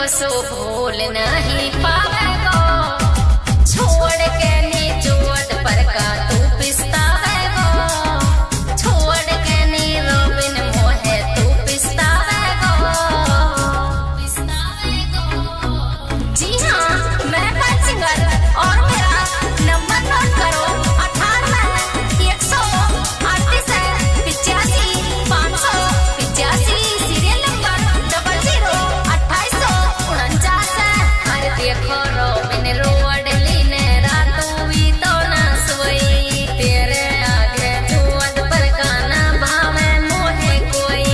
सो भूल नहीं पावेगो, छोड़ के निजोत पर का तू पिस्तावेगो, छोड़ के नी रोबिन मोहे तू पिस्तावेगो। जी हाँ, मैं बाल सिंगर और मेरा नंबर नोट करो 98 सीरियल नंबर 002849। अरे देखो रोबिन रोड लीने रातों भी तो ना सोई, तेरे आगे जुआद पर गाना भावे मोहे कोई।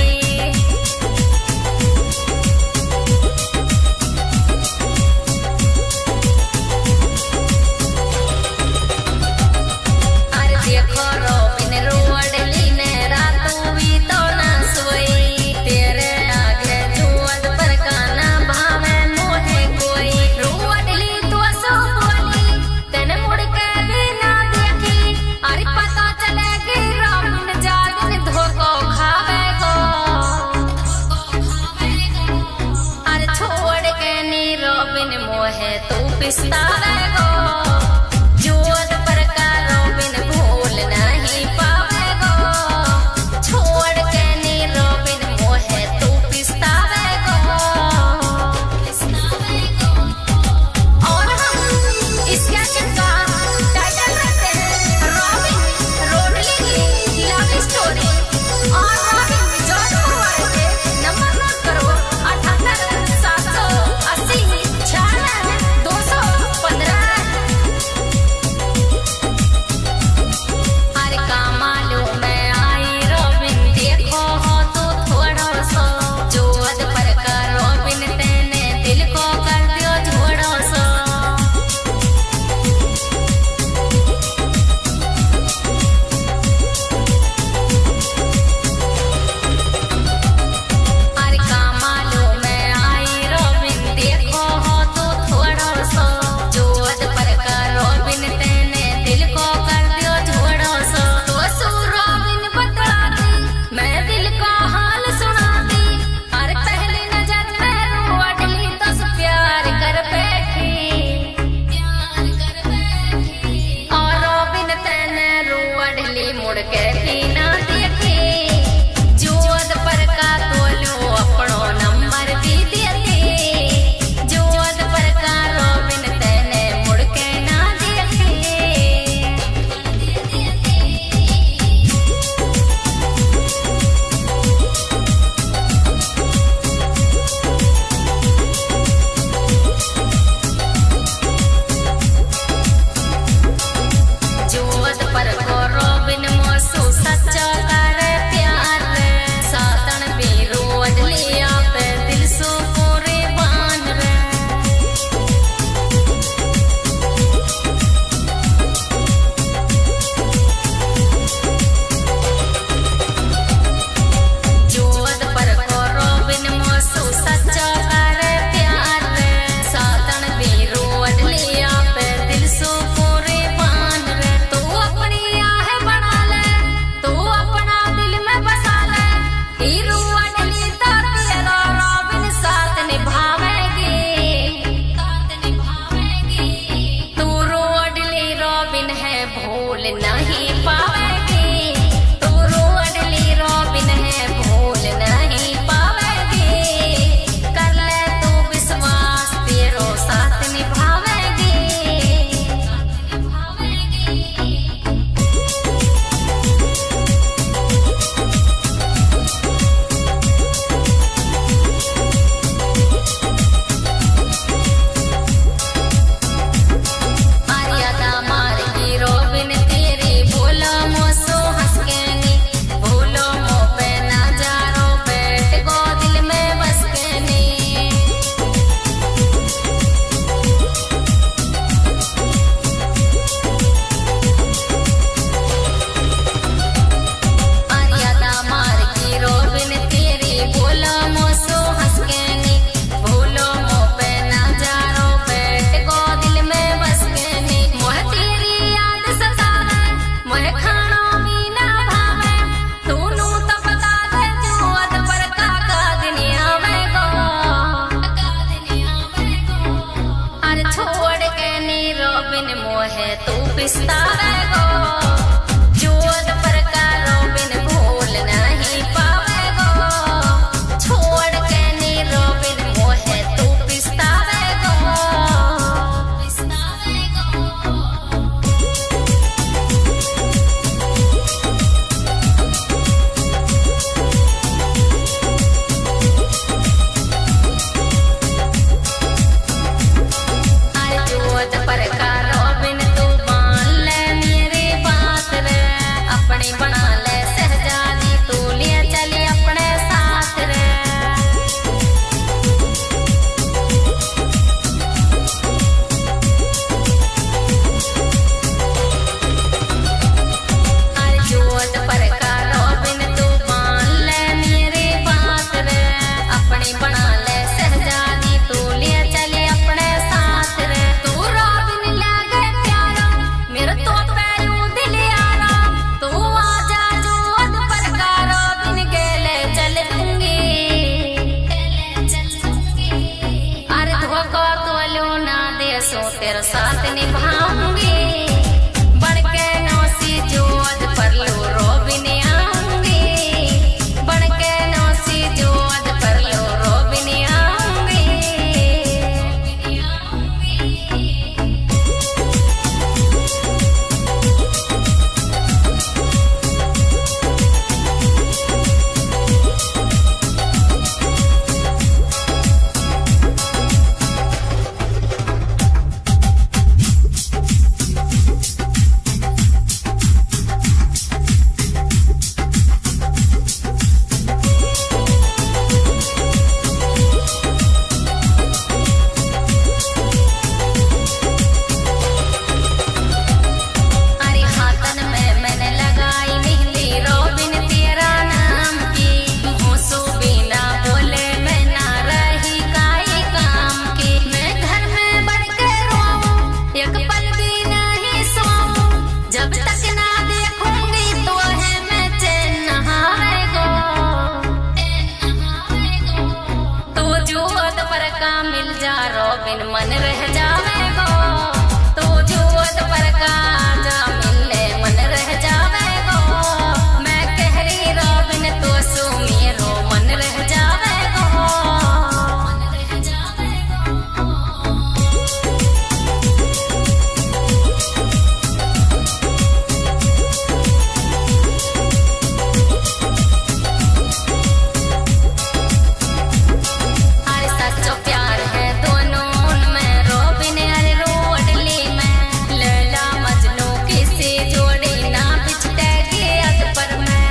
अरे देखो रोबिन रोड लीने रातों भी तो ना सोई, तेरे आगे जुआद पर गाना भावे मोहे कोई। रोड ली तो सो बोली तेने मुड़ के भी ना देखी, अरे पता चलेगी रोबिन जादिन धोखो खावेगो। अरे छोड़ के नी रोबिन मोहे तू पिस्तावेगो, जुआद पर का रोबिन भूल नहीं पावेगो, छोड़ के नी रोबिन मोहे तू पिस्तावेगो। और हम इस कैसेट का टाइटल रखते हैं रॉबिन रोडली की लव स्टोरी। और रॉबिन जोधपुर वाले थे, नंबर नोट करो 78 780 96 255। पिस्तावे गो जोत पर का रोबिन भूल नहीं पावे गो छोड़ के नी रोबिन मोहे तू पिस्तावे गो जोत पर का रोबिन तू मान ले मेरी बात रे अपनी बना ले शहजादी तू लिए चली अपने साथ रे जोत पर का रोबिन तू मान ले मेरी बात रे अपनी बना ले शहजादी तू लिए चली अपने साथ रे तू रोबिन लागे प्यारा मेरा तो पहलू दिल यारा तू आजा जोत पर का रोबिन गेले चलूंगी अरे धोखा तो लो ना दे सो तेरा साथ निभाऊंगी बढ़ के नौसी जोत पर लो रोबिन आऊंगी बढ़ के नौसी जोत पर लो रोबिन आऊंगी अरे हाथन में मैंने लगाई मेहंदी रोबिन तेरा नाम की मुँह बिना बोले मैं ना रही काई काम की मैं घर में बढ़ के रोऊं एक पल भी नहीं सोऊं जब तक ना देखूंगी तो है मैं चैन नहाएगो तो जोत पर का मिल जा रोबिन मन रह जावेगो तो जोत पर का जा मिले मन रह जावेगो मैं कह रही रोबिन तो सो मेरो मन रह जावेगो मन रह जावेगो अरे सच्चो प्यार है दोनों उनमें रोबिन अरे रोडली में लैला मजनू किसी जोड़ी ना बिछटेगी अकबर में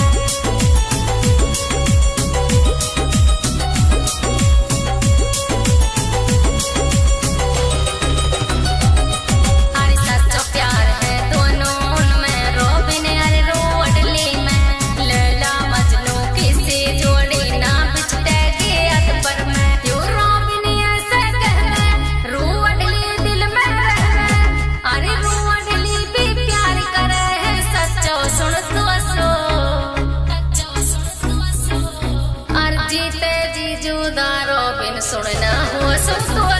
अरे सच्चो प्यार है दोनों उनमें रोबिन अरे रोडली में लैला मजनू किसी जोड़ी ना बिछटेगी अकबर में क्यों रोबिन ऐसे कहने रोडली दिल में रहे अरे रोडली भी प्यार करे है सच्चो सुन तो सो और जीते जी जुदा रोबिन सुनना हो सुन तो